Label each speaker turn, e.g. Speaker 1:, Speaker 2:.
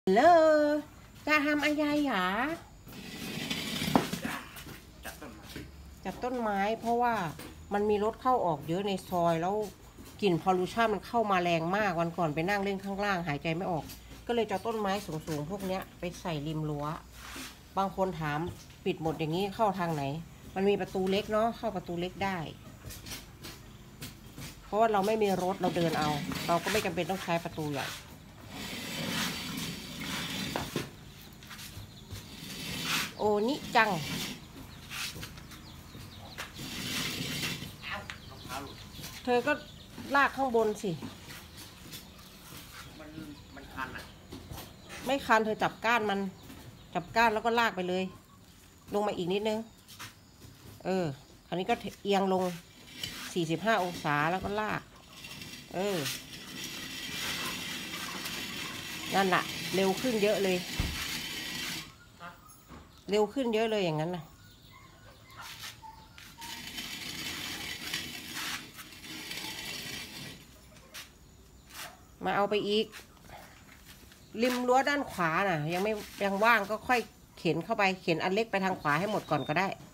Speaker 1: เลอจะทำอะไรหรอจัดต้นไม้เพราะว่ามันมีรถเข้าออกเยอะในซอยแล้วกลิ่นพอลูชันมันเข้ามาแรงมากวันก่อนไปนั่งเล่นข้างล่างหายใจไม่ออกก็เลยจะต้นไม้สูงๆพวกเนี้ยไปใส่ริมรั้วบางคนถามปิดหมดอย่างนี้เข้าทางไหนมันมีประตูเล็กเนาะเข้าประตูเล็กได้เพราะว่าเราไม่มีรถเราเดินเอาเราก็ไม่จำเป็นต้องใช้ประตูใหญ่โอ้นี่จังเธอก็ลากข้างบนสิ
Speaker 2: มันคันอ่ะ
Speaker 1: ไม่คันเธอจับก้านมันจับก้านแล้วก็ลากไปเลยลงมาอีกนิดนึงคราวนี้ก็เอียงลง45 องศาแล้วก็ลากนั่นแหละเร็วขึ้นเยอะเลยเร็วขึ้นเยอะเลยอย่างนั้นนะมาเอาไปอีกริมรั้วด้านขวาน่ะยังว่างก็ค่อยเข็นเข้าไปเข็นอันเล็กไปทางขวาให้หมดก่อนก็ได้